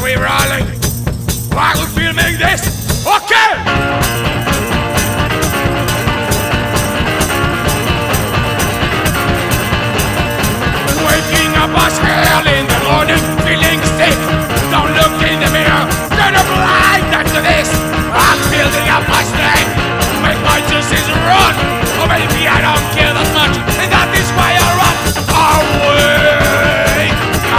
we rolling? Why are we filming this? Okay! Waking up as hell in the morning, feeling sick. Don't look in the mirror, turn a blind eye to this. I'm building up my strength to make my juices run. Or maybe I don't care that much, and that is why I run away.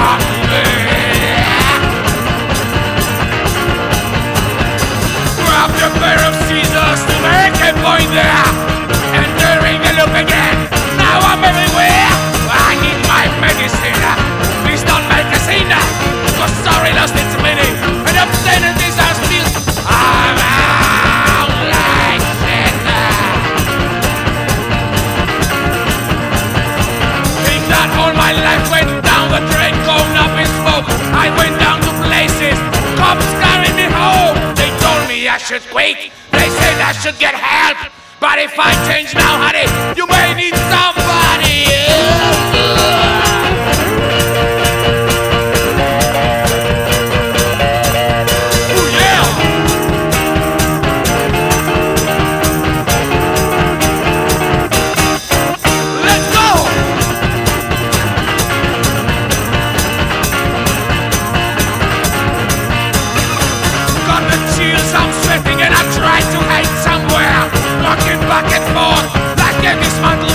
Grab the pair of scissors to make a point there. Entering the loop again, now I'm everywhere. I need my medicine. Please don't make a scene, cause sorry lost its meaning, and obscenities are still around like shit. Think that all my life went down the drain, going up in smoke. I went down to places, cops carried me home. They told me I should quit, they said I should get help. But if I change now, honey, you may need somebody. Oh yeah! Let's go! Got the chills, I'm sweating and I try to hide somewhere. Walking back and forth like a dismantled